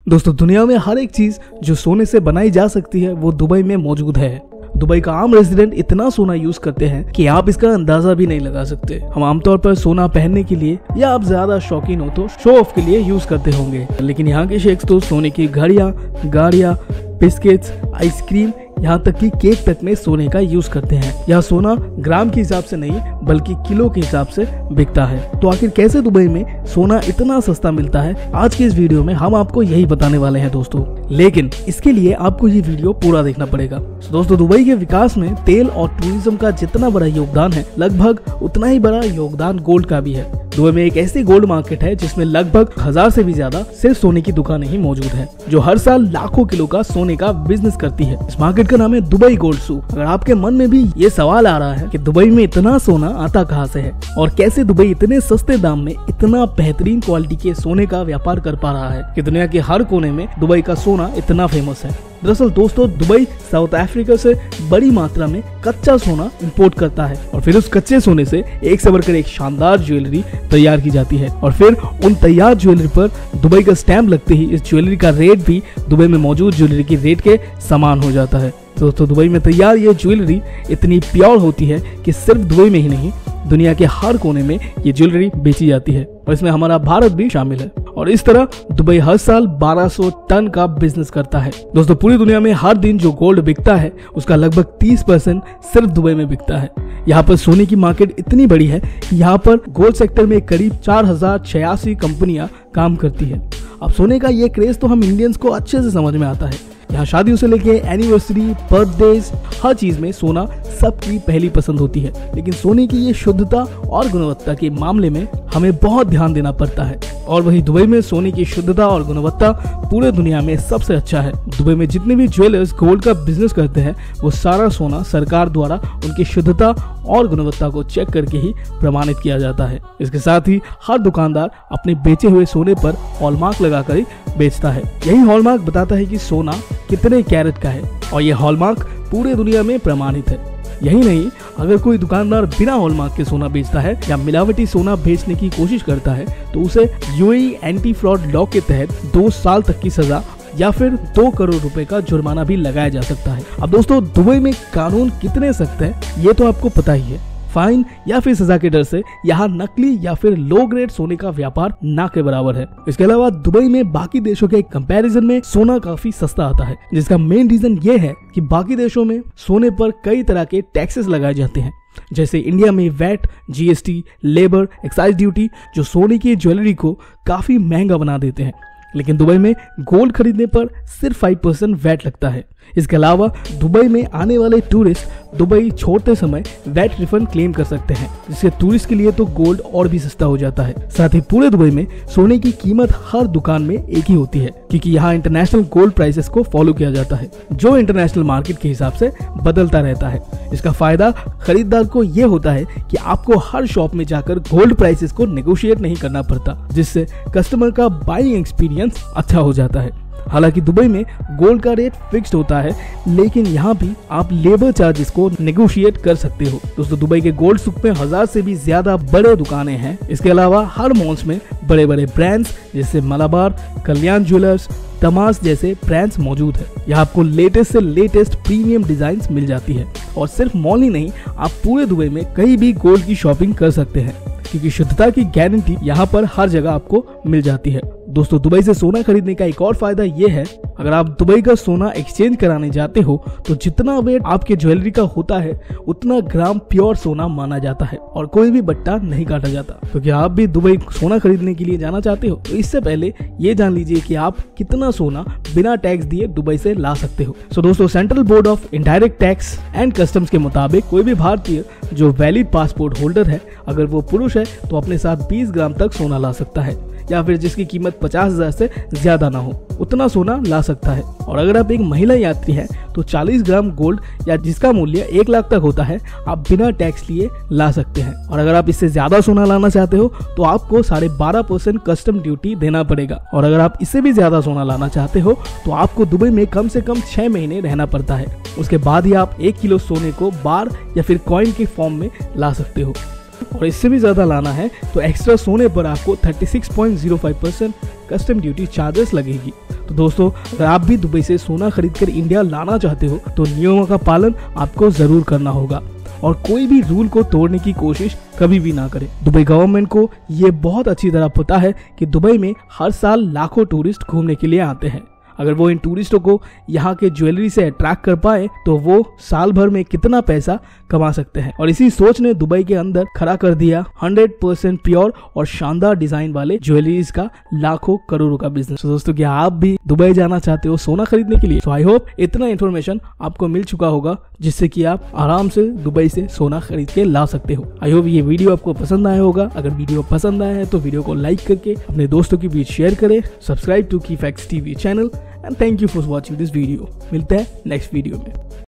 दोस्तों दुनिया में हर एक चीज जो सोने से बनाई जा सकती है वो दुबई में मौजूद है। दुबई का आम रेजिडेंट इतना सोना यूज करते हैं कि आप इसका अंदाजा भी नहीं लगा सकते। हम आमतौर पर सोना पहनने के लिए या आप ज्यादा शौकीन हो तो शो ऑफ के लिए यूज करते होंगे, लेकिन यहाँ के शेख्स तो सोने की घड़ियां, गाड़ियां, बिस्किट्स, आइसक्रीम, यहाँ तक कि केक तक में सोने का यूज करते हैं। यह सोना ग्राम के हिसाब से नहीं बल्कि किलो के हिसाब से बिकता है। तो आखिर कैसे दुबई में सोना इतना सस्ता मिलता है, आज के इस वीडियो में हम आपको यही बताने वाले हैं दोस्तों। लेकिन इसके लिए आपको ये वीडियो पूरा देखना पड़ेगा। दोस्तों दुबई के विकास में तेल और टूरिज्म का जितना बड़ा योगदान है, लगभग उतना ही बड़ा योगदान गोल्ड का भी है। दुबई में एक ऐसी गोल्ड मार्केट है जिसमें लगभग 1000 से भी ज्यादा सिर्फ सोने की दुकानें ही मौजूद है, जो हर साल लाखों किलो का सोने का बिजनेस करती है। इस मार्केट का नाम है दुबई गोल्ड सूक। अगर आपके मन में भी ये सवाल आ रहा है कि दुबई में इतना सोना आता कहाँ से है और कैसे दुबई इतने सस्ते दाम में इतना बेहतरीन क्वालिटी के सोने का व्यापार कर पा रहा है कि दुनिया के हर कोने में दुबई का सोना इतना फेमस है। दरअसल दोस्तों दुबई साउथ अफ्रीका से बड़ी मात्रा में कच्चा सोना इंपोर्ट करता है और फिर उस कच्चे सोने से एक से बढ़कर एक शानदार ज्वेलरी तैयार की जाती है और फिर उन तैयार ज्वेलरी पर दुबई का स्टैंप लगते ही इस ज्वेलरी का रेट भी दुबई में मौजूद ज्वेलरी के रेट के समान हो जाता है। दोस्तों दुबई में तैयार ये ज्वेलरी इतनी प्योर होती है कि सिर्फ दुबई में ही नहीं दुनिया के हर कोने में ये ज्वेलरी बेची जाती है और इसमें हमारा भारत भी शामिल है। और इस तरह दुबई हर साल 1200 टन का बिजनेस करता है। दोस्तों पूरी दुनिया में हर दिन जो गोल्ड बिकता है उसका लगभग 30% सिर्फ दुबई में बिकता है। यहाँ पर सोने की मार्केट इतनी बड़ी है कि यहाँ पर गोल्ड सेक्टर में करीब 4086 कंपनियां काम करती है। अब सोने का ये क्रेज तो हम इंडियंस को अच्छे से समझ में आता है। यहाँ शादियों से लेके एनिवर्सरी, बर्थडेज, हर चीज में सोना सबकी पहली पसंद होती है। लेकिन सोने की ये शुद्धता और गुणवत्ता के मामले में हमें बहुत ध्यान देना पड़ता है और वही दुबई में सोने की शुद्धता और गुणवत्ता पूरे दुनिया में सबसे अच्छा है। दुबई में जितने भी ज्वेलर्स गोल्ड का बिजनेस करते हैं वो सारा सोना सरकार द्वारा उनकी शुद्धता और गुणवत्ता को चेक करके ही प्रमाणित किया जाता है। इसके साथ ही हर दुकानदार अपने बेचे हुए सोने पर हॉलमार्क लगाकर ही बेचता है। यही हॉलमार्क बताता है कि सोना कितने कैरेट का है और ये हॉलमार्क पूरे दुनिया में प्रमाणित है। यही नहीं, अगर कोई दुकानदार बिना हॉलमार्क के सोना बेचता है या मिलावटी सोना बेचने की कोशिश करता है तो उसे यूएई एंटी फ्रॉड लॉ के तहत 2 साल तक की सजा या फिर 2 करोड़ रुपए का जुर्माना भी लगाया जा सकता है। अब दोस्तों दुबई में कानून कितने सख्त है ये तो आपको पता ही है। फाइन या फिर सजा के डर से यहाँ नकली या फिर लो ग्रेड सोने का व्यापार ना के बराबर है। इसके अलावा दुबई में बाकी देशों के कंपैरिजन में सोना काफी सस्ता आता है, जिसका मेन रीजन ये है कि बाकी देशों में सोने पर कई तरह के टैक्सेस लगाए जाते हैं। जैसे इंडिया में VAT, GST, labour, excise duty जो सोने की ज्वेलरी को काफी महंगा बना देते हैं, लेकिन दुबई में गोल्ड खरीदने पर सिर्फ 5% वैट लगता है। इसके अलावा दुबई में आने वाले टूरिस्ट दुबई छोड़ते समय वैट रिफंड क्लेम कर सकते हैं, जिससे टूरिस्ट के लिए तो गोल्ड और भी सस्ता हो जाता है। साथ ही पूरे दुबई में सोने की कीमत हर दुकान में एक ही होती है, क्योंकि यहाँ इंटरनेशनल गोल्ड प्राइसेस को फॉलो किया जाता है, जो इंटरनेशनल मार्केट के हिसाब से बदलता रहता है। इसका फायदा खरीदार को ये होता है कि आपको हर शॉप में जाकर गोल्ड प्राइसेस को नेगोशिएट नहीं करना पड़ता, जिससे कस्टमर का बाइंग एक्सपीरियंस अच्छा हो जाता है। हालांकि दुबई में गोल्ड का रेट फिक्स्ड होता है, लेकिन यहाँ भी आप लेबर चार्जेस को नेगोशिएट कर सकते हो। दोस्तों दुबई के गोल्ड सूक में 1000 से भी ज्यादा बड़े दुकानें हैं। इसके अलावा हर मॉल्स में बड़े बड़े ब्रांड्स जैसे मलाबार, कल्याण ज्वेलर्स, तमास जैसे ब्रांड्स मौजूद है। यहाँ आपको लेटेस्ट से लेटेस्ट प्रीमियम डिजाइन मिल जाती है और सिर्फ मॉल ही नहीं, आप पूरे दुबई में कहीं भी गोल्ड की शॉपिंग कर सकते हैं, क्योंकि शुद्धता की गारंटी यहाँ पर हर जगह आपको मिल जाती है। दोस्तों दुबई से सोना खरीदने का एक और फायदा ये है, अगर आप दुबई का सोना एक्सचेंज कराने जाते हो तो जितना वेट आपके ज्वेलरी का होता है उतना ग्राम प्योर सोना माना जाता है और कोई भी बट्टा नहीं काटा जाता। तो क्या आप भी दुबई सोना खरीदने के लिए जाना चाहते हो तो इससे पहले ये जान लीजिए कि आप कितना सोना बिना टैक्स दिए दुबई से ला सकते हो। सो दोस्तों central board of indirect tax and customs के मुताबिक कोई भी भारतीय जो वैलिड पासपोर्ट होल्डर है, अगर वो पुरुष है तो अपने साथ 20 ग्राम तक सोना ला सकता है, या फिर जिसकी कीमत 50,000 से ज्यादा ना हो उतना सोना ला सकता है। और अगर आप एक महिला यात्री हैं तो 40 ग्राम गोल्ड या जिसका मूल्य 1 लाख तक होता है आप बिना टैक्स लिए ला सकते हैं। और अगर आप इससे ज्यादा सोना लाना चाहते हो तो आपको 12.5% कस्टम ड्यूटी देना पड़ेगा। और अगर आप इससे भी ज्यादा सोना लाना चाहते हो तो आपको दुबई में कम से कम 6 महीने रहना पड़ता है। उसके बाद ही आप 1 किलो सोने को बार या फिर कॉइन के फॉर्म में ला सकते हो। और इससे भी ज्यादा लाना है तो एक्स्ट्रा सोने पर आपको 36.05% कस्टम ड्यूटी चार्जेस लगेगी। तो दोस्तों, अगर आप भी दुबई से सोना खरीदकर इंडिया लाना चाहते हो तो नियमों का पालन आपको जरूर करना होगा और कोई भी रूल को तोड़ने की कोशिश कभी भी ना करें। दुबई गवर्नमेंट को ये बहुत अच्छी तरह पता है कि दुबई में हर साल लाखों टूरिस्ट घूमने के लिए आते हैं। अगर वो इन टूरिस्टों को यहाँ के ज्वेलरी से अट्रैक्ट कर पाए तो वो साल भर में कितना पैसा कमा सकते हैं। और इसी सोच ने दुबई के अंदर खड़ा कर दिया 100% प्योर और शानदार डिजाइन वाले ज्वेलरीज का लाखों करोड़ों का बिजनेस। तो दोस्तों, क्या आप भी दुबई जाना चाहते हो सोना खरीदने के लिए? तो आई होप इतना इन्फॉर्मेशन आपको मिल चुका होगा जिससे कि आप आराम से दुबई से सोना खरीद के ला सकते हो। आई होप ये वीडियो आपको पसंद आया होगा। अगर वीडियो पसंद आया है तो वीडियो को लाइक करके अपने दोस्तों के बीच शेयर करें। Subscribe to key facts TV channel and thank you for watching this video. मिलते हैं नेक्स्ट वीडियो में।